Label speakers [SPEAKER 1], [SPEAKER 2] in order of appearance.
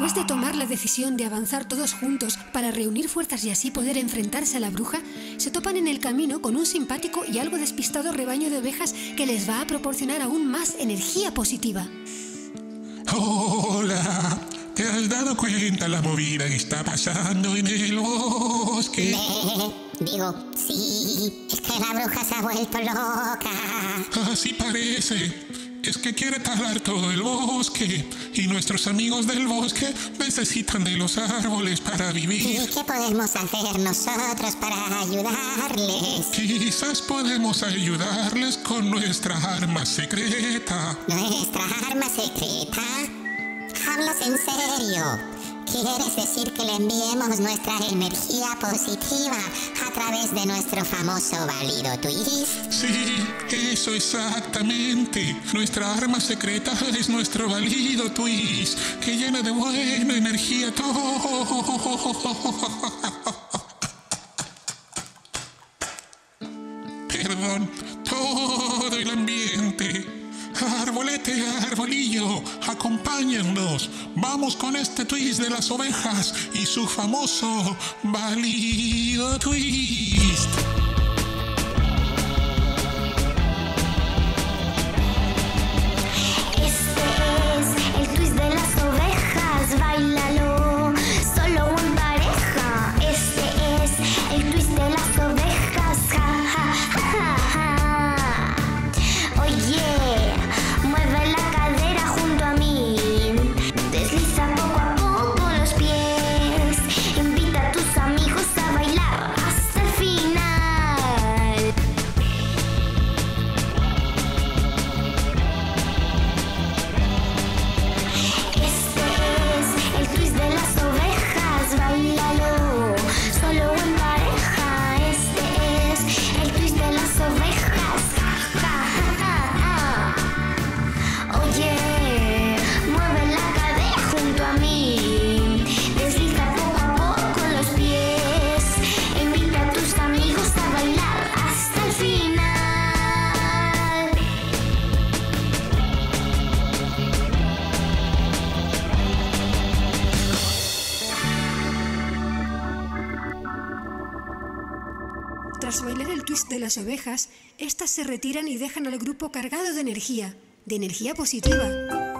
[SPEAKER 1] Después de tomar la decisión de avanzar todos juntos para reunir fuerzas y así poder enfrentarse a la bruja, se topan en el camino con un simpático y algo despistado rebaño de ovejas que les va a proporcionar aún más energía positiva.
[SPEAKER 2] Hola, ¿te has dado cuenta la movida que está pasando en el bosque?
[SPEAKER 3] Sí, es que la bruja se ha vuelto loca.
[SPEAKER 2] Así parece. Es que quiere talar todo el bosque y nuestros amigos del bosque necesitan de los árboles para vivir.
[SPEAKER 3] ¿Y qué podemos hacer nosotros para ayudarles?
[SPEAKER 2] Quizás podemos ayudarles con nuestra arma secreta.
[SPEAKER 3] ¿Nuestra arma secreta? ¿Hablas en serio? ¿Quieres decir que le enviemos nuestra energía positiva a través de nuestro famoso válido twist?
[SPEAKER 2] Sí, eso exactamente. Nuestra arma secreta es nuestro válido twist, que llena de buena energía todo. Perdón, todo el ambiente. Arbolete, arbolillo, acompáñennos. Vamos con este twist de las ovejas y su famoso válido twist.
[SPEAKER 4] Este es el twist de las ovejas, báilalo, solo o en pareja. Este es el twist de las ovejas, ja, ja, ja, ja, ja. Oye, mueve la cadera junto a mí, desliza poco a poco los pies, invita a tus amigos a bailar hasta el final. Este es el twist de las ovejas, báilalo, solo o en pareja. Este es el twist de las ovejas, ja, ja, ja, ja. Oye, mueve la cadera junto a mí, desliza poco a poco los pies, invita a tus amigos a bailar hasta el final.
[SPEAKER 1] Tras bailar el twist de las ovejas, estas se retiran y dejan al grupo cargado de energía positiva.